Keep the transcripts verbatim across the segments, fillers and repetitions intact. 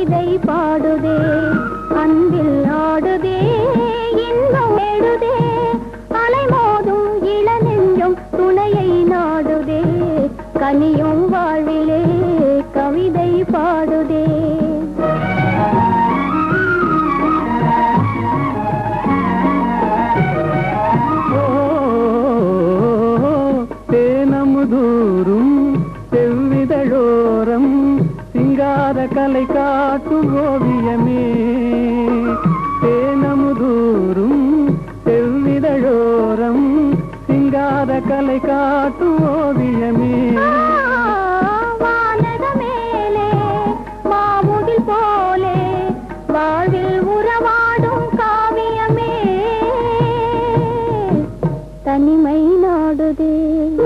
கவிதை பாடுதே அன்பில் ஆடுதே இன்பம் எழுதே அலைமோதும் இளநெஞ்சம் துணையை நாடுதே கனியும் வாழ்விலே கவிதை பாடுதே தேனமுதூரும் செவ்விதழோரம் சிங்கார கலை காட்டும் ஓவியமே தேனமுதூரும் செவ்விதழோரம் சிங்கார கலை காட்டும் ஓவியமே வானக மேலே மாமுகில் போலே வாழ்வில் உறவாடும் காவியமே தனிமை நாடுதே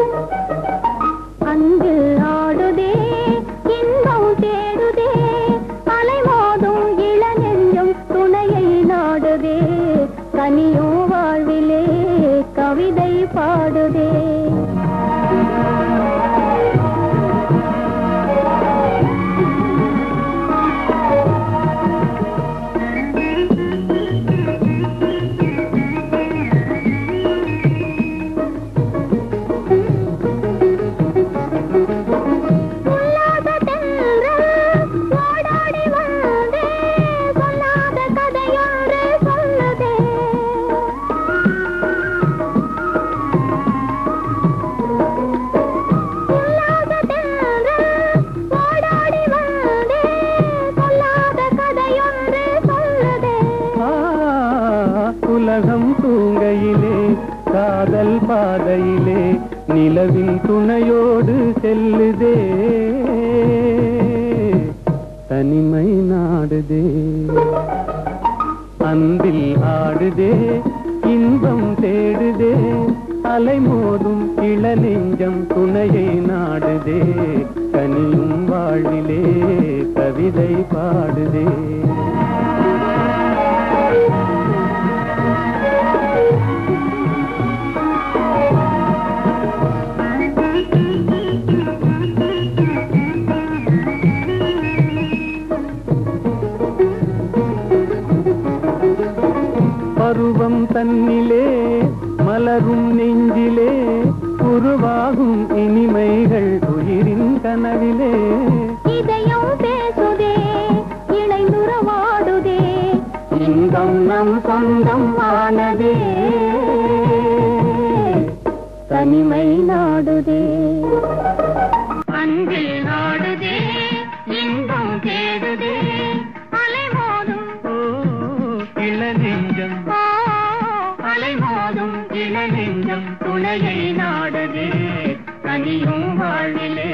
அன்பில் ஆடுதே இன்பம் தேடுதே அலைமோதும் இளநெஞ்சம் துணையை நாடுதே கனியும் வாழ்விலே கவிதை பாடுதே உலகம் தூங்கையிலே காதல் பாதையிலே நிலவின் துணையோடு செல்லுதே தனிமை நாடுதே அன்பில் ஆடுதே இன்பம் தேடுதே அலைமோதும் இளநெஞ்சம் துணையை நாடுதே கனியும் வாழ்விலே கவிதை பாடுதே பருவம் தன்னிலே மலரும் நெஞ்சிலே உருவாகும் இனிமைகள் உயிரின் கனவிலே இதயம் பேசுதே இணைந்துறவாடுதே இன்பம் நம் சொந்தம் ஆனதே தனிமை நாடுதே அன்பில் நாடுதே இன்பம் தேடுதே அலைமோதும் இளநெஞ்சம் அலைமோதும் இளநெஞ்சம் துணையை நாடுதே கனியும் வாழ்விலே